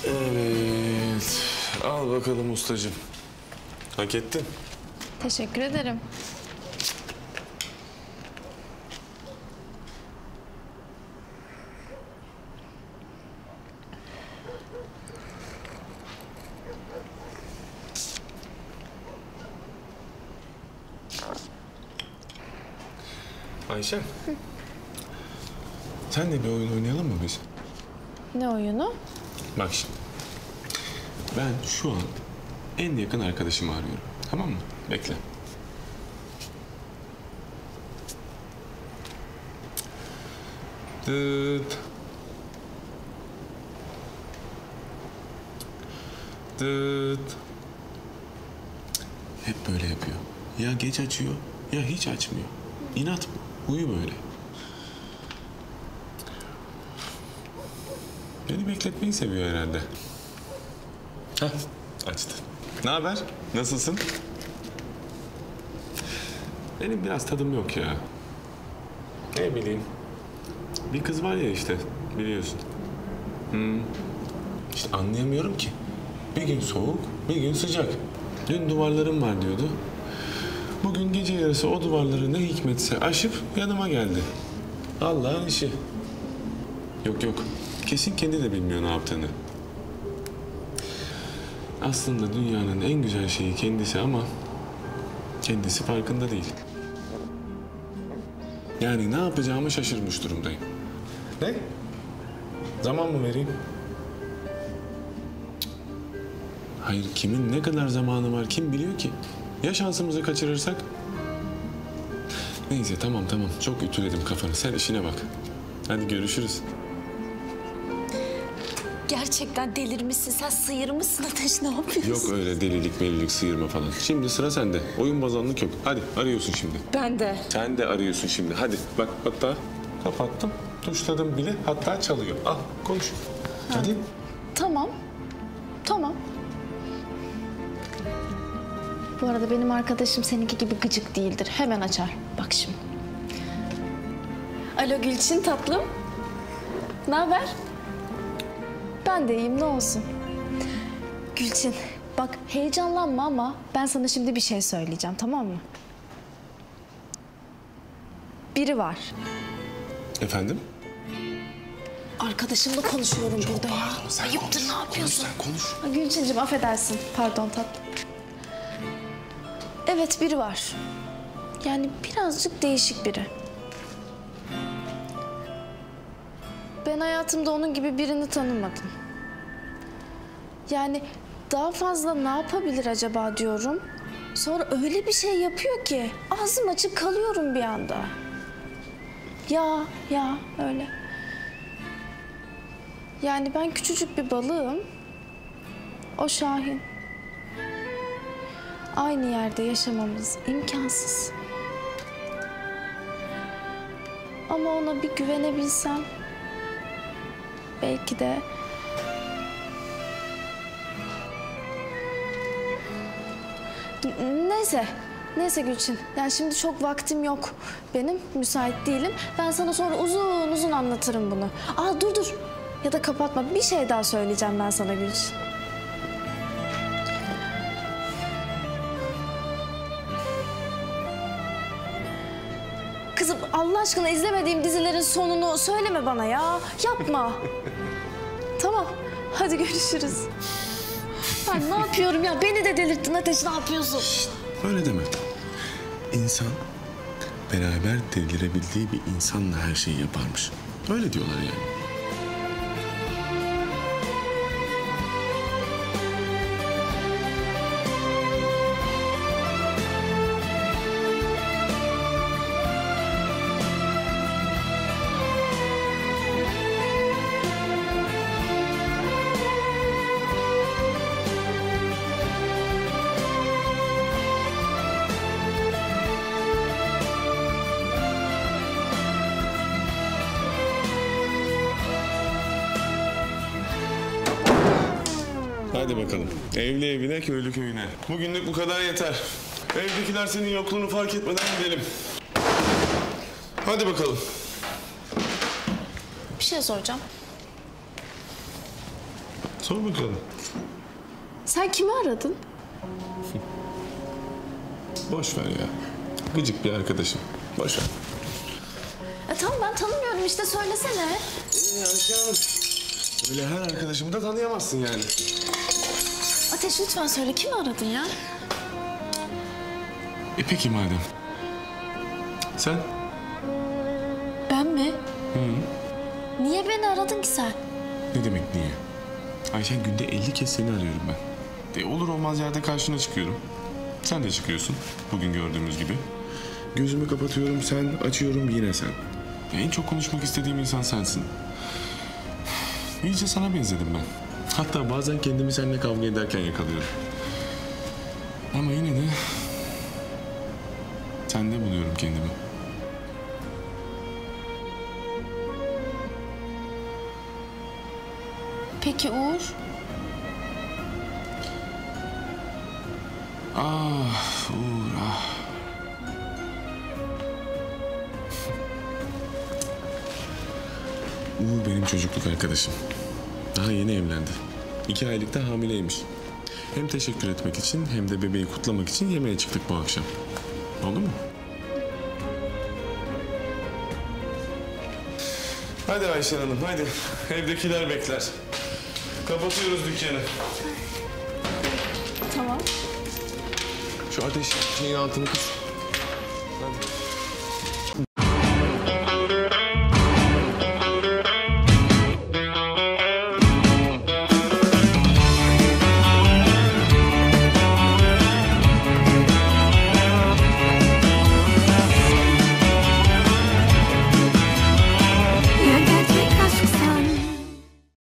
Evet. Al bakalım ustacığım. Hak ettin. Teşekkür ederim. Ayşe. Senle bir oyun oynayalım mı biz? Ne oyunu? Bak şimdi. Ben şu an en yakın arkadaşımı arıyorum. Tamam mı? Bekle. Dıt. Dıt. Hep böyle yapıyor. Ya geç açıyor ya hiç açmıyor. İnat bu. Huyu böyle. Beni bekletmeyi seviyor herhalde. Hah, açtı. Ne haber? Nasılsın? Benim biraz tadım yok ya. Ne bileyim. Bir kız var ya işte, biliyorsun. İşte anlayamıyorum ki. Bir gün soğuk, bir gün sıcak. Dün duvarlarım var diyordu. Bugün gece yarısı o duvarları ne hikmetse aşıp yanıma geldi. Allah'ın işi. Yok yok. Kesin kendi de bilmiyor ne yaptığını. Aslında dünyanın en güzel şeyi kendisi ama kendisi farkında değil. Yani ne yapacağımı şaşırmış durumdayım. Ne? Zaman mı vereyim? Hayır, kimin ne kadar zamanı var kim biliyor ki? Ya şansımızı kaçırırsak? Neyse tamam. Çok ütüledim kafanı. Sen işine bak. Hadi görüşürüz. Gerçekten delirmişsin. Sen sıyırmışsın Ateş. Ne yapıyorsun? Yok öyle delilik, melilik, sıyırma falan. Şimdi sıra sende. Oyun bozanlık yok. Hadi arıyorsun şimdi. Ben de. Sen de arıyorsun şimdi. Hadi bak hatta kapattım. Tuşladım bile. Hatta çalıyor. Al konuş. Hadi. Tamam. Bu arada benim arkadaşım seninki gibi gıcık değildir. Hemen açar. Bak şimdi. Alo Gülçin tatlım. Ne haber? Ben de iyiyim, ne olsun. Gülçin, bak heyecanlanma ama ben sana şimdi bir şey söyleyeceğim, tamam mı? Biri var. Efendim? Arkadaşımla konuşuyorum burada ya. Ayıptır, ne yapıyorsun? Konuş. Gülçinciğim affedersin. Pardon tatlım. Evet, biri var. Yani birazcık değişik biri. Ben hayatımda onun gibi birini tanımadım. Yani daha fazla ne yapabilir acaba diyorum. Sonra öyle bir şey yapıyor ki ağzım açık kalıyorum bir anda. Ya öyle. Yani ben küçücük bir balığım. O Şahin. Aynı yerde yaşamamız imkansız. Ama ona bir güvenebilsem belki de Neyse Gülçin. Yani şimdi çok vaktim yok benim. Müsait değilim. Ben sana sonra uzun anlatırım bunu. Dur. Ya da kapatma. Bir şey daha söyleyeceğim ben sana Gülçin. Kızım Allah aşkına izlemediğim dizilerin sonunu söyleme bana ya. Yapma. Tamam. Hadi görüşürüz. Ben ne yapıyorum ya? Beni de delirttin Ateş. Ne yapıyorsun? Öyle deme. İnsan beraber delirebildiği bir insanla her şeyi yaparmış. Öyle diyorlar yani. Hadi bakalım. Evli evine, köylü köyüne. Bugünlük bu kadar yeter. Evdekiler senin yokluğunu fark etmeden gidelim. Hadi bakalım. Bir şey soracağım. Sor bakalım. Sen kimi aradın? Boş ver ya. Gıcık bir arkadaşım. Boş ver. Tamam ben tanımıyorum işte söylesene. Ayşe Hanım. Öyle her arkadaşımı da tanıyamazsın yani. Ateş lütfen söyle kimi aradın ya? Peki madem. Sen? Ben mi? Niye beni aradın ki sen? Ne demek niye? Ayşen günde 50 kez seni arıyorum ben. Olur olmaz yerde karşına çıkıyorum. Sen de çıkıyorsun bugün gördüğümüz gibi. Gözümü kapatıyorum sen, açıyorum yine sen. En çok konuşmak istediğim insan sensin. İyice sana benzedim ben. Hatta bazen kendimi seninle kavga ederken yakalıyorum. Ama yine de sende buluyorum kendimi. Peki Uğur? Ah Uğur ah. Uğur benim çocukluk arkadaşım. Daha yeni evlendi. 2 aylıkta hamileymiş. Hem teşekkür etmek için hem de bebeği kutlamak için yemeğe çıktık bu akşam. Oldu mu? Hadi Ayşen Hanım hadi. Evdekiler bekler. Kapatıyoruz dükkanı. Tamam. Şu ateş şeyin altını kıs. Hadi.